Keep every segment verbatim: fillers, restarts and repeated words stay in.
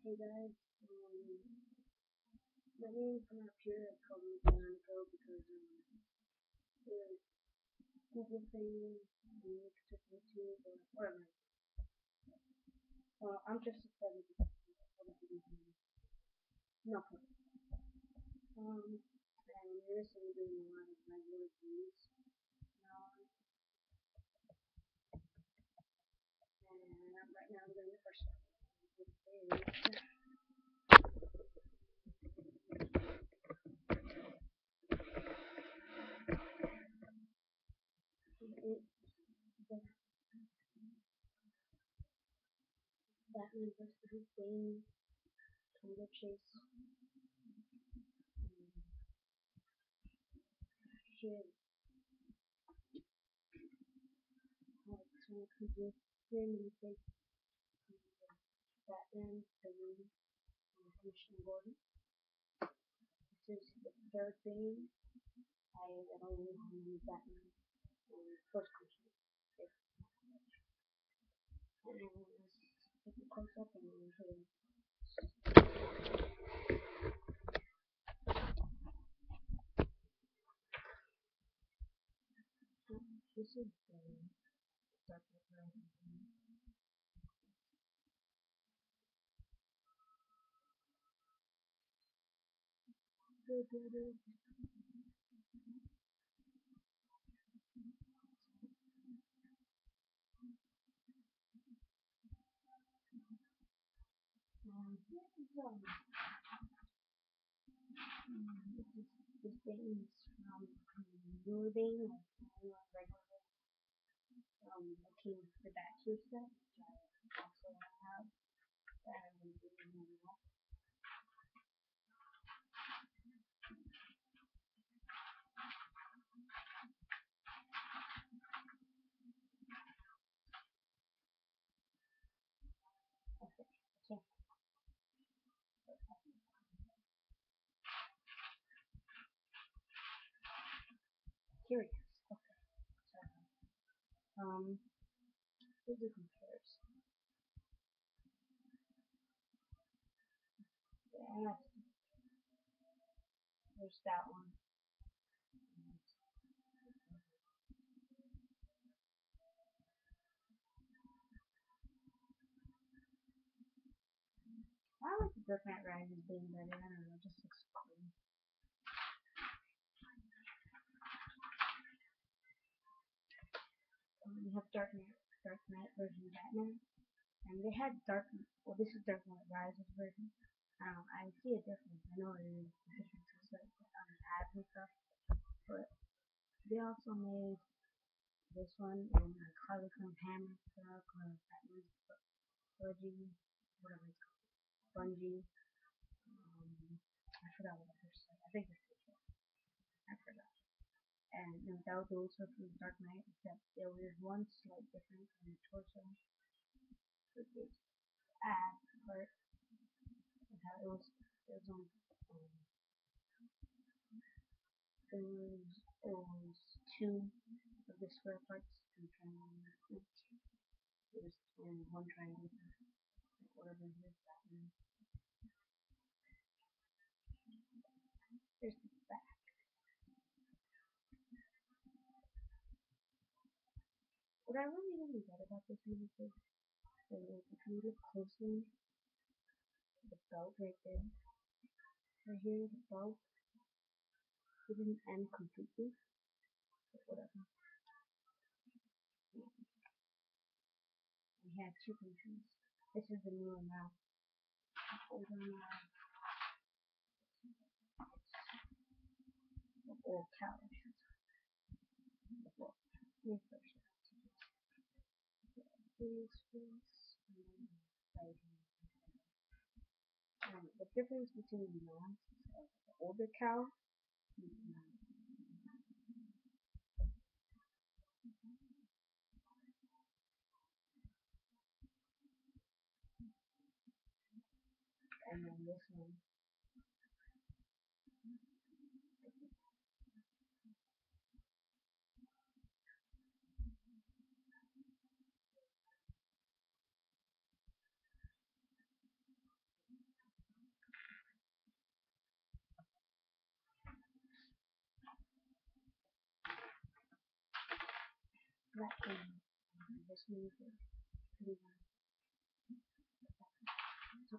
Hey guys, um, my name from up here is called me Bionico because um, it was Google thing, and mixed with YouTube or whatever. Well, I'm just a seventy. No point. Um, and recently doing a lot of regular views now, and right now I'm doing the first one. It's the Batman versus Bane Total Chase. Shit. How it's going to do him and take Batman, Bane, and Commissioner Gordon. This is the third Bane. I don't know how many Batman or first Commissioner. And let's take a close up and we'll show you. This is the Dark Knight Rises. Do, do, do. Um, this is um, this is this thing is from Blue Bane, like like regular um the King for that two set, which I also have that I'm gonna do now. Okay, okay. Curious. Okay. So um here's the comparison. Yeah, there's that one. I like the Dark Knight Rises being better. I don't know, it just looks cool. Um, we have Dark Knight, Dark Knight version Batman, and they had Dark. Well, this is Dark Knight Rises version. Um, I see a difference. I know it is a difference with like um, ads and stuff, but they also made this one and like Harley Quinn hammer stuff, or Batman's Budgie, whatever it's called, Bungie. Um, I forgot what the first said. I think it's this one. I forgot. And no doubt those were from Dark Knight, except there was one slight difference in the torso. With this ad part, and how it was, it was on, um, it was, it was two of the square parts and triangle. It was only one triangle, whatever it is, that one. Here's the back. What I really, really get about this movie is, is if you look closely, the belt right there, right here, the belt, it didn't end completely, but whatever. We had two countries. This is the new one now. Hold on now. The old cow. Well, here's the first. Here's this. Um, the difference between the masks of the older cow and then this one. that thing. This means that we want to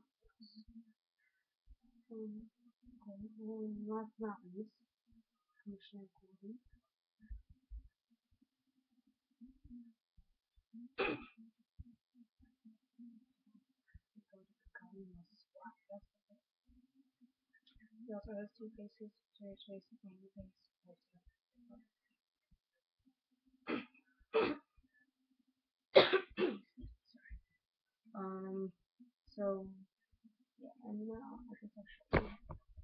um, and last but not least, Commissioner Gordon. He's going to become a SWAT investigator. He also has two faces, Jerry's face and Andy's face. Um, so, yeah, and now I guess I'll show you.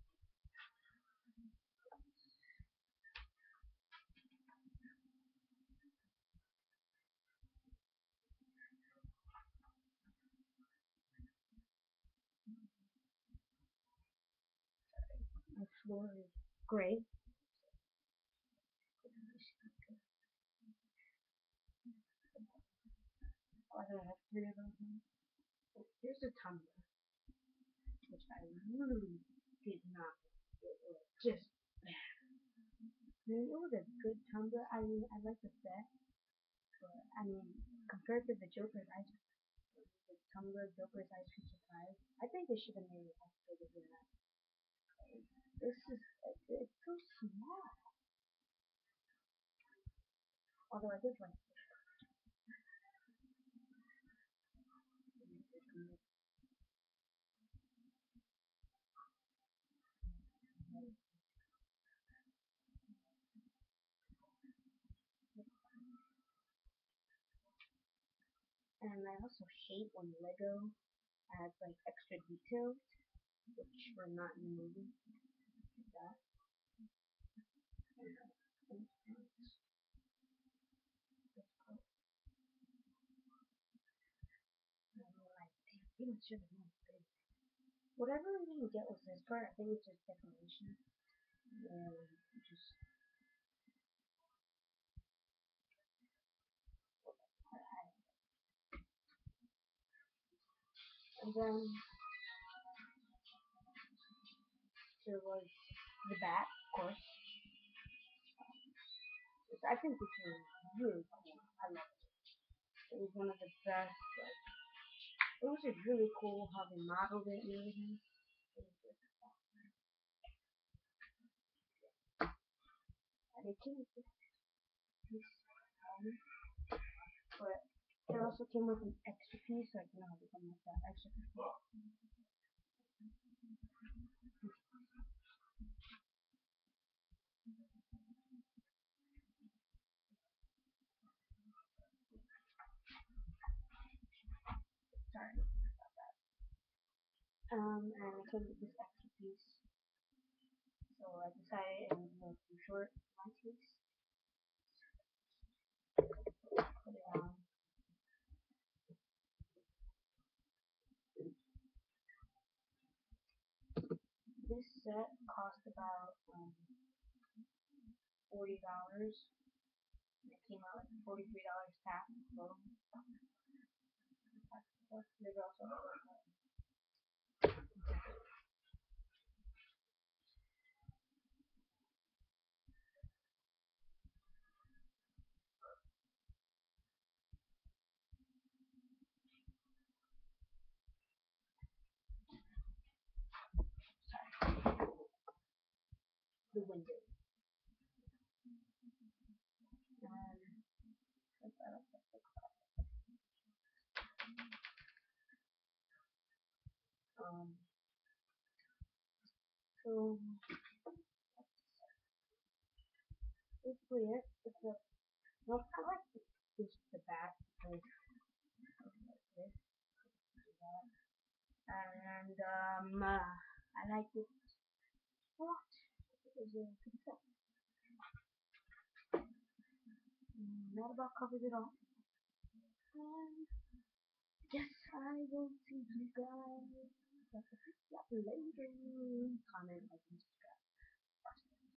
My floor is gray. I don't have three of them. Here's a tumbler, which I really did not. It was just bad. I mean, it was a good tumbler. I mean, I like the set, but I mean, compared to the Joker's ice, the tumbler Joker's ice cream surprise, I think they should have made it as big as that. This is it's so small. Although I did like it. And I also hate when Lego adds like extra details, which were not in the movie. Like that. And, and, like, they should have known big. Whatever we didn't get with this part, I think it's just decoration. And just and then there was the bat, of course. Which I think this was really cool. I love it. It was one of the best. Like, it was just really cool how they modeled it and everything. It was just awesome. And it came with this piece, um, but it also came with an extra piece, like you know how they come with that extra piece. Sorry. Um, and it came with this extra piece. So I decided it was a little too short for my taste. Put it on. This set cost about um, forty dollars. It came out like forty-three dollars tax. So there's also the window. And um, so basically it. It's a well, I like this, this the back because like this, that, and um, uh, I like it a lot. It was a good set. Mm, That about covers it all. And yes, I will see you guys later. Comment, like, and